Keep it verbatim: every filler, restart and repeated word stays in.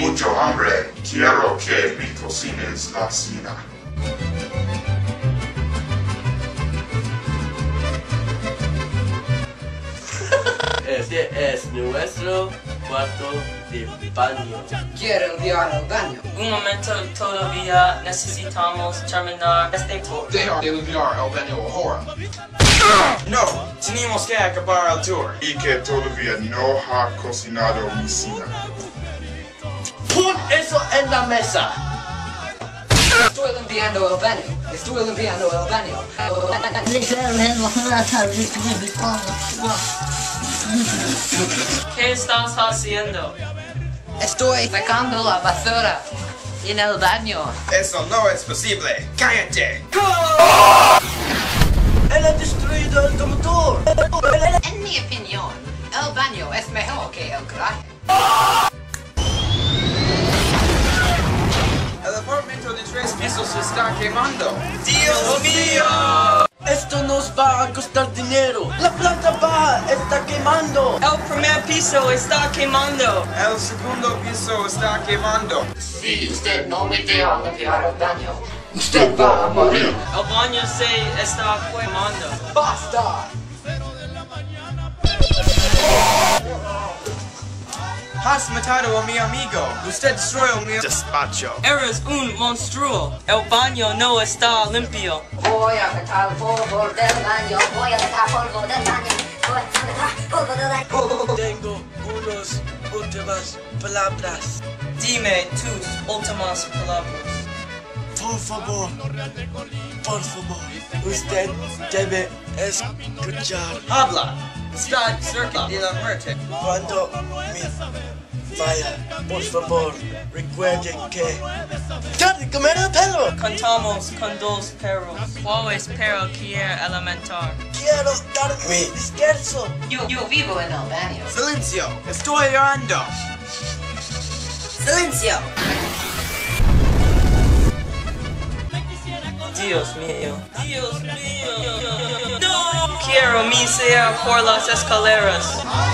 mucho hambre. Quiero que me cocines la cena. Este es nuestro cuarto de baño. Quiero enviar al baño. Un momento, todavía necesitamos terminar este tour. Deja de enviar al baño ahora. No, tenemos que acabar el tour. Y que todavía no ha cocinado mi cena. ¡Pon eso en la mesa! Estoy limpiando el baño. Estoy limpiando el baño. ¿Qué estás haciendo? Estoy sacando la basura en el baño. Eso no es posible. ¡Cállate! ¡Él ha destruido el motor! En mi opinión, el baño es mejor que el garaje. El apartamento de tres pisos se está quemando. ¡Dios mío! ¡Esto nos va a costar dinero! ¡La planta baja está quemando! El primer piso está quemando. El segundo piso está quemando. Si usted no me deja limpiar el baño, usted va a morir. El baño se está quemando. ¡Basta! Has matado a mi amigo. Usted destruyó mi despacho. Eres un monstruo. El baño no está limpio. Voy a sacar polvo del baño. Voy a sacar polvo del baño. Voy a sacar polvo del baño. Tengo unas últimas palabras. Dime tus últimas palabras. Por favor, por favor, usted debe escuchar. Habla. Está cerca de la muerte. Cuando me vaya, por favor, recuerde que... ¡Ya de comer el pelo! Contamos con dos perros. ¿Cuál es perro quiere alimentar? ¡Quiero dar mi descanso! Yo, yo vivo en el baño. Silencio. Estoy orando. ¡Silencio! Dios mío. Dios mío. No. Quiero mi sea por las escaleras.